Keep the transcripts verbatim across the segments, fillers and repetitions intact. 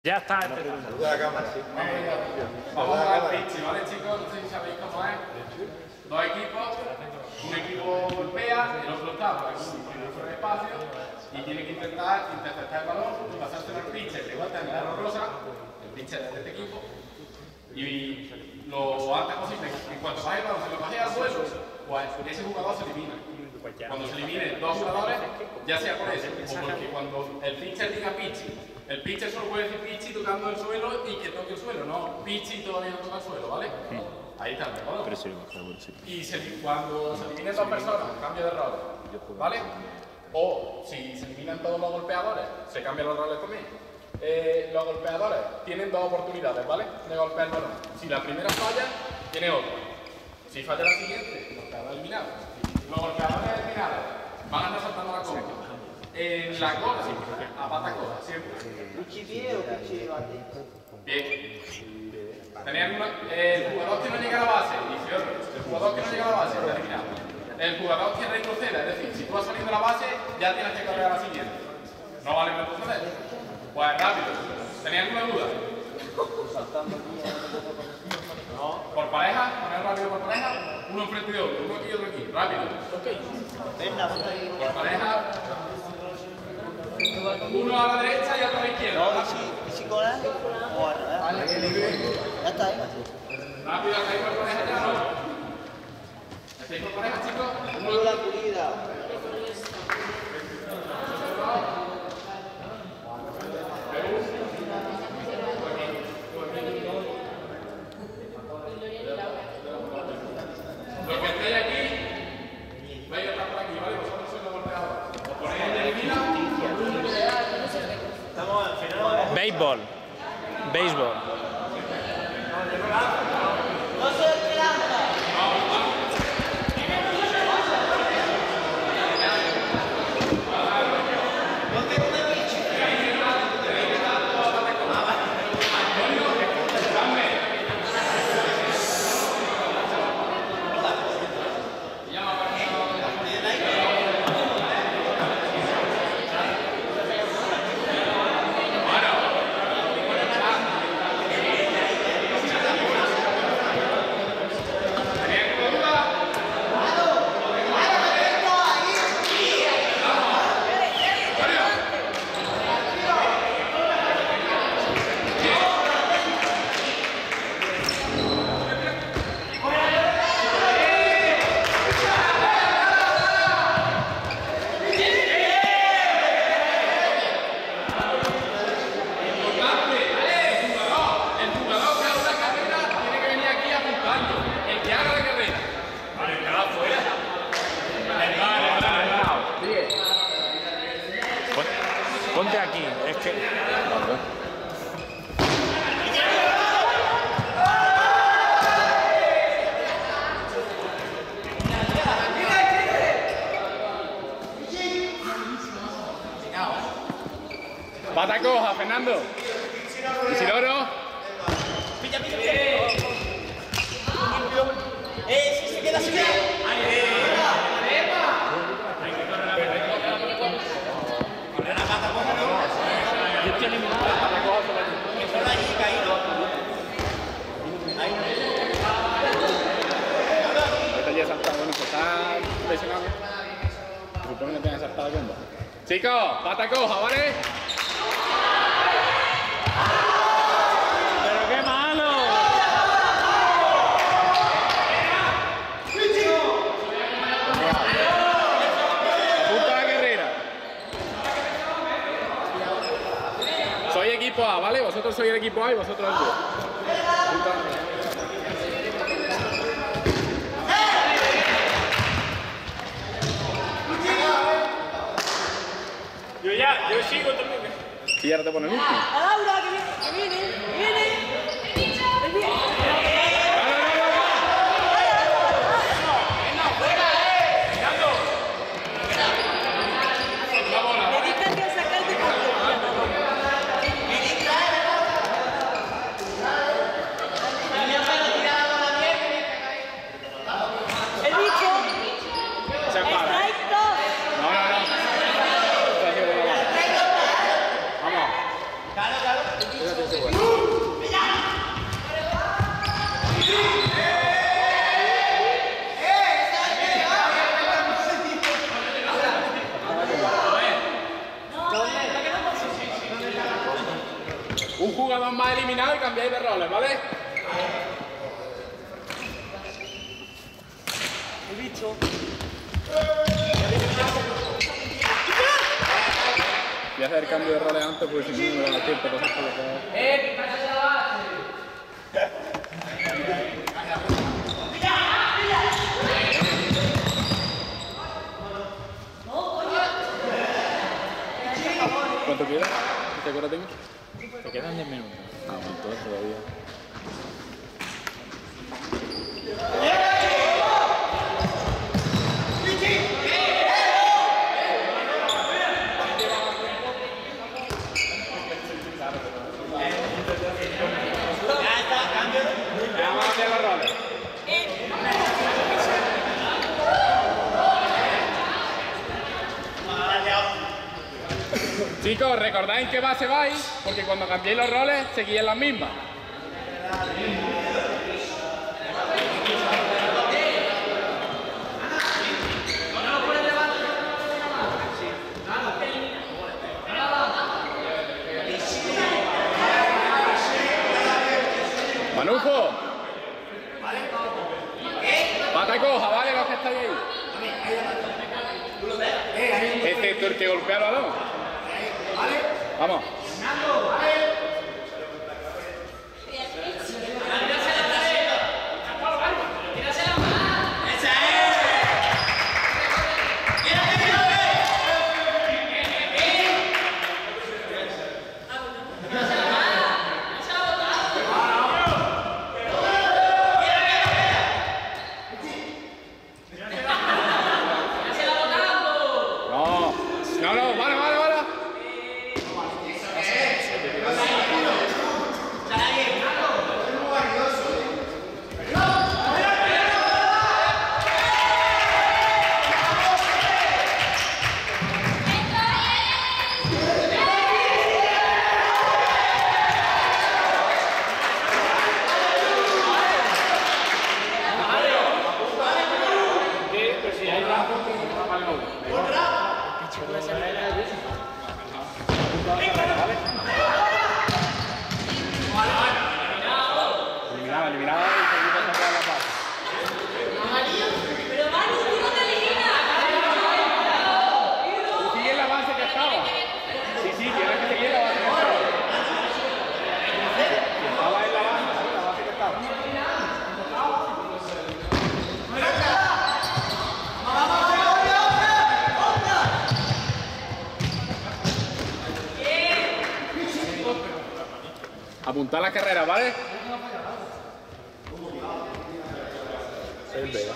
Ya está empezando. Saluda a la cámara, sí. Vamos a jugar pitch, ¿vale, chicos? No sé si sabéis cómo es. Dos equipos, un equipo golpea, el otro está por aquí, por el espacio, y tiene que intentar interceptar el balón y pasárselo al pitcher que gusta en el aro rosa, el pitcher de este equipo, y lo antes posible, en cuanto baje el balón, se lo baje al suelo, pues ese jugador se elimina. Cuando se eliminen dos jugadores, ya sea por eso, o porque cuando el pitcher diga pitch, el pitcher solo puede decir pitch tocando el suelo y que toque el suelo, no pitch y todavía no toca el suelo, ¿vale? Ahí está, ¿verdad? Pero sí, bueno, sí. Y se, cuando se eliminen dos personas, cambio de roles, ¿vale? O si se eliminan todos los golpeadores, se cambian los roles también. Eh, los golpeadores tienen dos oportunidades, ¿vale? De golpear el balón. Si la primera falla, tiene otra. Si falla la siguiente, los quedará eliminado. Los golpeadores eliminados van a andar saltando la cola. En la cola, a pata cola, siempre. ¿Pichi pie o pichi bate? Bien. Tenían una, el jugador que no llega a la base, dice otro. El jugador que no llega a la base está eliminado. El jugador que retroceda, es decir, si tú vas saliendo a la base, ya tienes que correr a la siguiente. No vale retroceder. Pues rápido. ¿Tenían alguna duda? No. Por pareja, poner rápido por pareja, uno enfrente de otro, uno aquí y otro aquí. Rápido. Por pareja. Uno a la derecha y otro a la izquierda. No, pichi cola o al revés. Ya está ahí. Rápido, ¿estáis por pareja ya no? ¿Estáis por pareja, chicos? Uno la pulida. Los que estéis aquí, vais a estar por aquí, ¿vale? Vosotros sois los golpeadores. Os ponéis en elimina. Estamos al final. Béisbol. Béisbol. No soy el que lanza. No tengo una pichi. Ponte aquí, es que... Pata coja, Fernando. Isidoro. Pilla, pilla, pilla. Eh, si se queda, se queda. Yo estoy eliminado. Que solo allí caído. Este ya saltado, bueno, pues está lesionado. Se supone que tiene saltado el bomba. Chicos, pata coja, ¿vale? ¡Pero qué malo! Punto a la carrera. Soy equipo A, ¿vale? Vosotros sois el equipo A y vosotros el B. Punto a la carrera. Yo ya, yo sigo también. Y ahora te ponen último. Laura, que viene, que viene, viene. Él viene. Dedica que a sacarte el bicho. Strike dos. No, no, no. Claro, claro. Un jugador más eliminado y cambiáis de roles, ¿vale? He visto. Voy a hacer el cambio de roles antes porque si no me da tiempo de hacer todo lo que... ¿Cuánto queda? ¿Qué hora tengo? Te quedan diez minutos. Ah, bueno, entonces todavía. Vamos a hacer los roles. Chicos, recordad en qué base vais, porque cuando cambiéis los roles seguís en las mismas. Manufo. Pata y coja, ¿vale? Los que estáis ahí. Excepto el que golpea el balón. Vamos. No, no, vale, vale, vale. Eliminaba, eliminaba y seguimos a toda la paz. Pero Manu, tú no te eliminas. Tú sigue en la base que estaba. Sí, sí, tienes que seguir en la base que estaba. Estaba en la base, en la base que estaba. Apuntar la carrera, ¿vale? El Vega.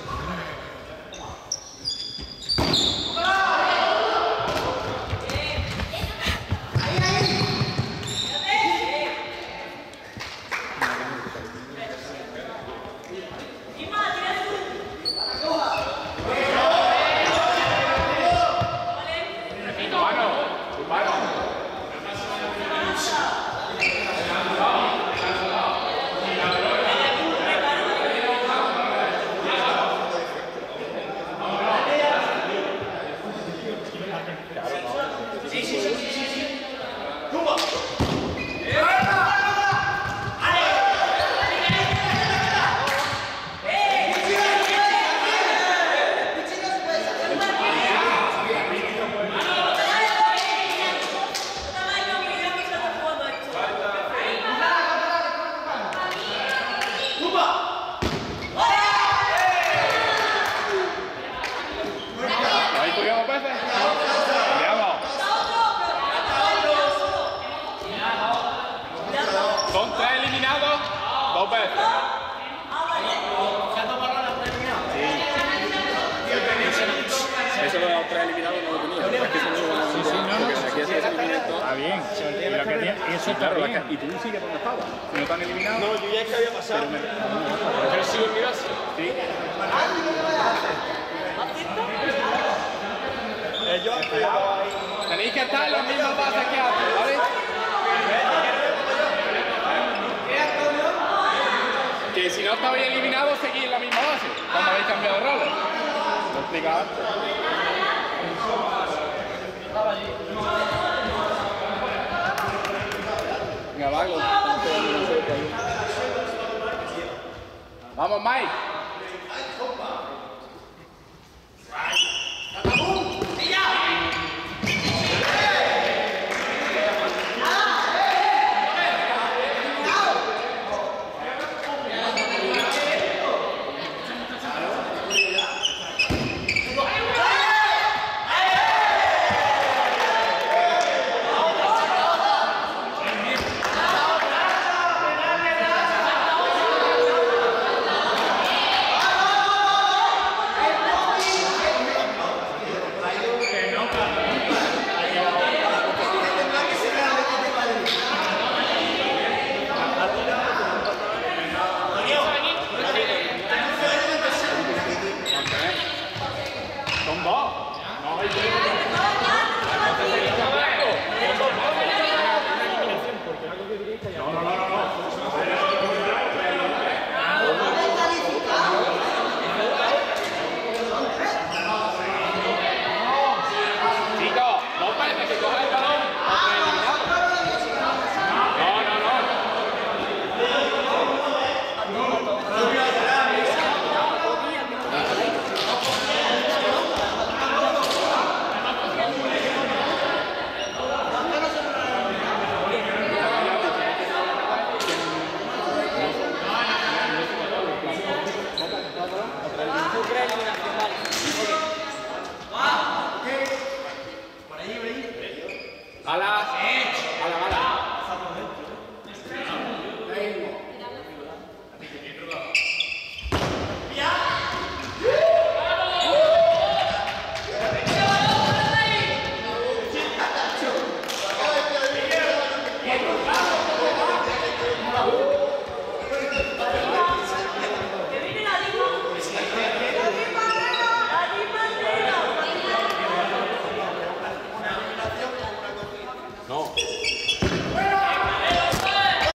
Son tres eliminados, dos veces. Eso lo de los tres eliminados no lo tenía. Es que eso no lo van a Sí, sí, no, no. porque si aquí hace seguimiento. Está bien. Y, lo que tiene, y eso está Claro, la bien. ca- y tú sigues donde estabas. Si no te han eliminado. No, yo ya es que había pasado. Yo sigo en mi base. Sí. Ellos han pegado ahí. Tenéis que estar en las mismas bases que antes, ¿vale? Que si no estabais eliminados, seguís en la misma base. Cuando habéis cambiado de roles. Lo he explicado antes. Venga, va, estamos pegando una cerca ahí. Vamos, Mike.